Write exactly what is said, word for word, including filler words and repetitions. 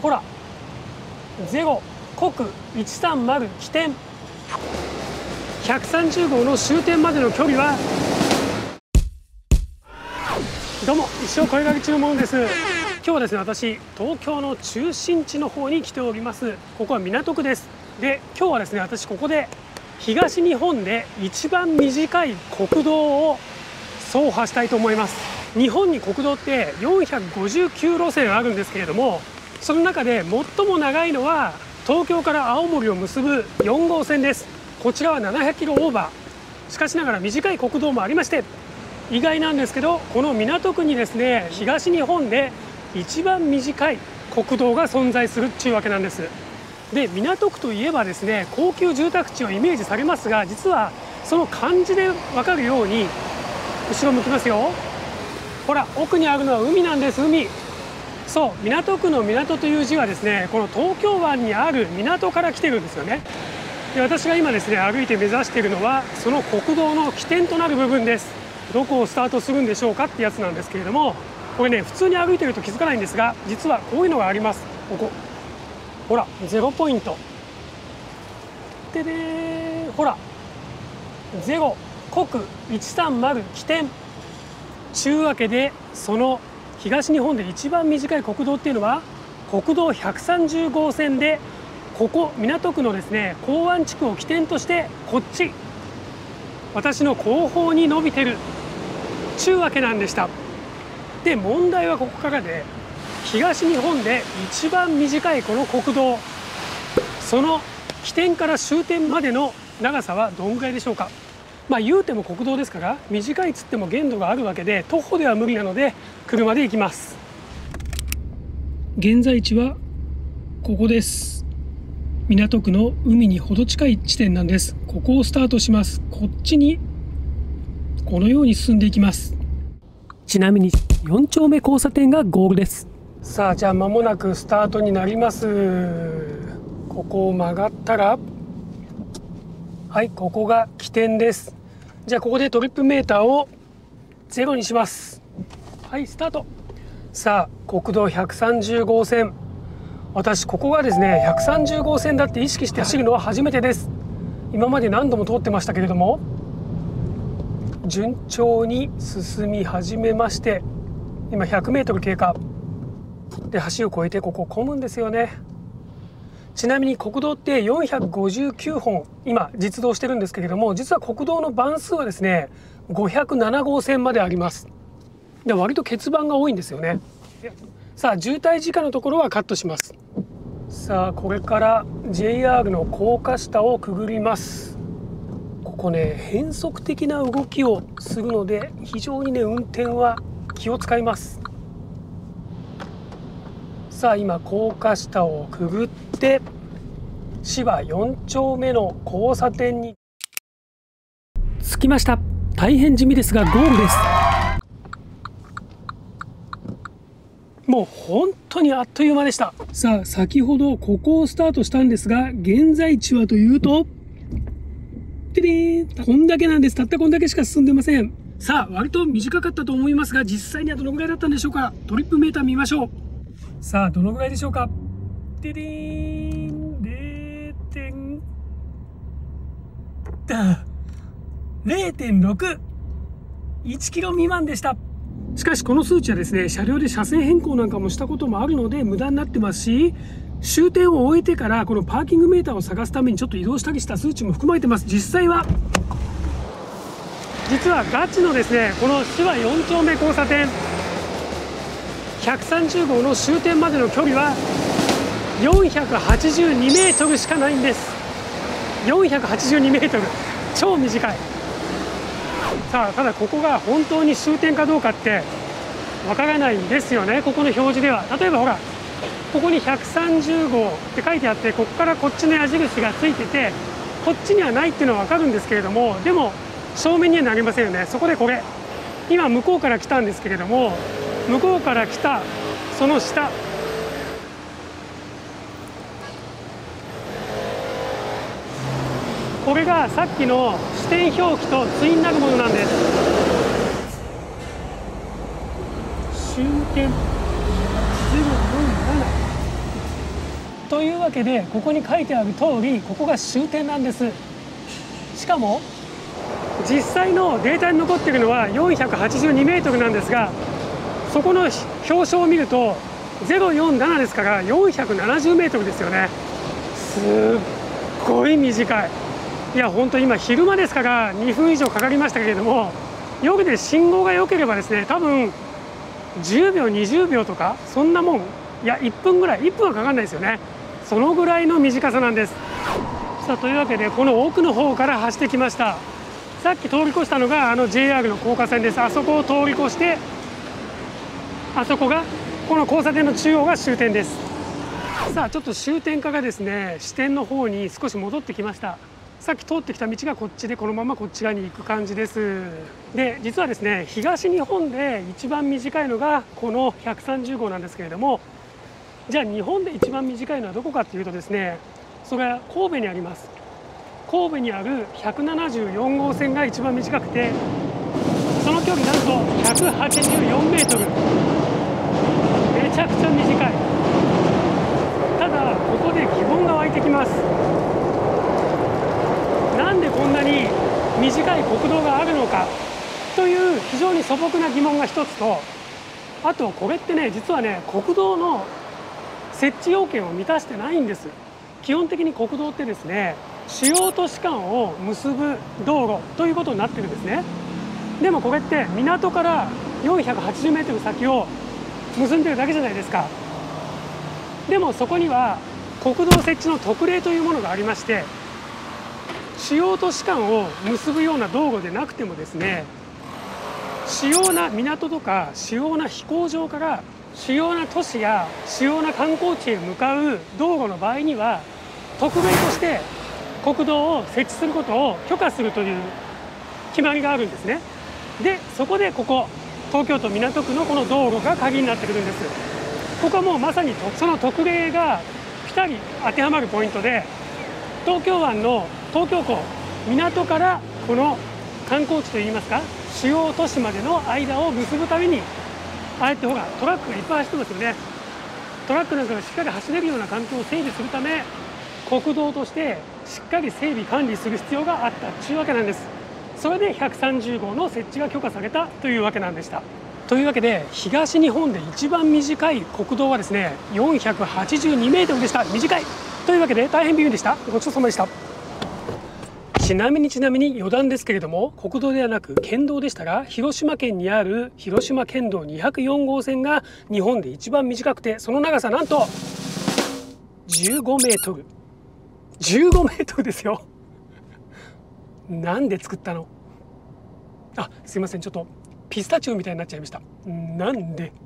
ほらゼロ国いちさんまる起点、ひゃくさんじゅうごうの終点までの距離は、どうも一生声掛け中のものです。今日はですね、私東京の中心地の方に来ております。ここは港区です。で、今日はですね、私ここで東日本で一番短い国道を走破したいと思います。日本に国道ってよんひゃくごじゅうきゅうろせんあるんですけれども、その中で最も長いのは東京から青森を結ぶよんごうせんです。こちらはななひゃくキロオーバー。しかしながら短い国道もありまして、意外なんですけど、この港区にですね、東日本で一番短い国道が存在するっていうわけなんです。で、港区といえばですね、高級住宅地をイメージされますが、実はその漢字で分かるように、後ろ向きますよ。ほら、奥にあるのは海なんです。海。そう、港区の港という字はですね、この東京湾にある港から来てるんですよね。で、私が今ですね、歩いて目指しているのはその国道の起点となる部分です。どこをスタートするんでしょうかってやつなんですけれども、これね、普通に歩いてると気づかないんですが、実はこういうのがあります。ここほら、ゼロポイントでね、ほらゼロ国いちさんまる起点ちゅうわけで、その東日本で一番短い国道っていうのは国道ひゃくさんじゅうごうせんで、ここ港区のですね、港湾地区を起点としてこっち私の後方に伸びてるちゅうわけなんでした。で、問題はここからで、東日本で一番短いこの国道、その起点から終点までの長さはどんぐらいでしょうか。まあ言うても国道ですから、短いっつっても限度があるわけで、徒歩では無理なので車で行きます。現在地はここです。港区の海にほど近い地点なんです。ここをスタートします。こっちにこのように進んでいきます。ちなみによんちょうめ交差点がゴールです。さあ、じゃあ間もなくスタートになります。ここを曲がったら、はい、ここが起点です。じゃあここでトリップメーターをゼロにします。はい、スタート。さあ、国道ひゃくさんじゅうごうせん、私ここがですねひゃくさんじゅうごうせんだって意識して走るのは初めてです。今まで何度も通ってましたけれども、順調に進み始めまして、今ひゃくメートル経過で、橋を越えてここ混むんですよね。ちなみに国道ってよんひゃくごじゅうきゅうほん今実動してるんですけれども、実は国道の番数はですねごひゃくななごうせんまであります。で、割と欠番が多いんですよね。さあ、渋滞時間のところはカットします。さあ、これから ジェイアール の高架下をくぐります。ここね、変則的な動きをするので、非常にね運転は気を使います。さあ、今高架下をくぐって芝よんちょうめの交差点に着きました。大変地味ですがゴールです。もう本当にあっという間でした。さあ、先ほどここをスタートしたんですが、現在地はというと、てれーん、こんだけなんです。たったこんだけしか進んでません。さあ、割と短かったと思いますが、実際にはどのぐらいだったんでしょうか。トリップメーター見ましょう。さあ、どのぐらいでしょうか。てれーん、れいてんれいてんろく、いちキロ未満でした。しかしこの数値はですね、車両で車線変更なんかもしたこともあるので無駄になってますし、終点を終えてからこのパーキングメーターを探すためにちょっと移動したりした数値も含まれてます。実際は実はガチのですね、この芝よんちょうめ交差点ひゃくさんじゅうごうの終点までの距離はよんひゃくはちじゅうにメートルしかないんです。よんひゃくはちじゅうにメートル、超短い。さあ、ただここが本当に終点かどうかってわからないんですよね、ここの表示では。例えばほら、ここにひゃくさんじゅうごうって書いてあって、ここからこっちの矢印がついてて、こっちにはないっていうのはわかるんですけれども、でも正面にはなりませんよね。そこでこれ、今向こうから来たんですけれども、向こうから来たその下、これがさっきの視点表記と対になるものなんです。終点ゼロよんななというわけでここに書いてある通りここが終点なんです。しかも実際のデータに残っているのはよんひゃくはちじゅうにメートルなんですが、そこの表彰を見るとゼロよんななですからよんひゃくななじゅうメートルですよね。すっごい短い。いや本当今昼間ですからにふん以上かかりましたけれども、夜で信号が良ければですね多分じゅうびょうにじゅうびょうとかそんなもん、いやいっぷんぐらい、いっぷんはかかんないですよね。そのぐらいの短さなんです。さあというわけでこの奥の方から走ってきました。さっき通り越したのがあの ジェイアール の高架線です。あそこを通り越してあそこがこの交差点の中央が終点です。さあちょっと終点からですね支点の方に少し戻ってきました。さっき通ってきた道がこっちでこのままこっち側に行く感じです。で実はですね東日本で一番短いのがこのひゃくさんじゅうごうなんですけれども、じゃあ日本で一番短いのはどこかっていうとですね、それは神戸にあります。神戸にあるひゃくななじゅうよんごうせんが一番短くて、その距離なんとひゃくはちじゅうよんメートル、めちゃくちゃ短い。ただここで疑問が湧いてきます。なんでこんなに短い国道があるのかという非常に素朴な疑問が一つと、あとこれってね実はね国道の設置要件を満たしてないんです。基本的に国道ってですね主要都市間を結ぶ道路ということになってるんですね。でもこれって港からよんひゃくはちじゅうメートル先を結んでるだけじゃないですか。でもそこには国道設置の特例というものがありまして、主要都市間を結ぶような道路でなくてもですね、主要な港とか主要な飛行場から主要な都市や主要な観光地へ向かう道路の場合には特例として国道を設置することを許可するという決まりがあるんですね。でそこでここ東京都港区のこの道路が鍵になってくるんです。ここはもうまさにその特例がぴたり当てはまるポイントで、東京湾の東京港港からこの観光地といいますか主要都市までの間を結ぶために、あえてほらトラックがいっぱい走ってますよね。トラックなんかがしっかり走れるような環境を整備するため国道としてしっかり整備管理する必要があったというわけなんです。それでひゃくさんじゅうごうの設置が許可されたというわけなんでした。というわけで東日本で一番短い国道はですねよんひゃくはちじゅうにメートルでした。短いというわけで大変微妙でした。ごちそうさまでした。ちなみにちなみに余談ですけれども、国道ではなく県道でしたが、広島県にある広島県道にひゃくよんごうせんが日本で一番短くて、その長さなんとじゅうごメートル。じゅうごメートルですよ。なんで作ったの？あ、すいません、ちょっとピスタチオみたいになっちゃいました。なんで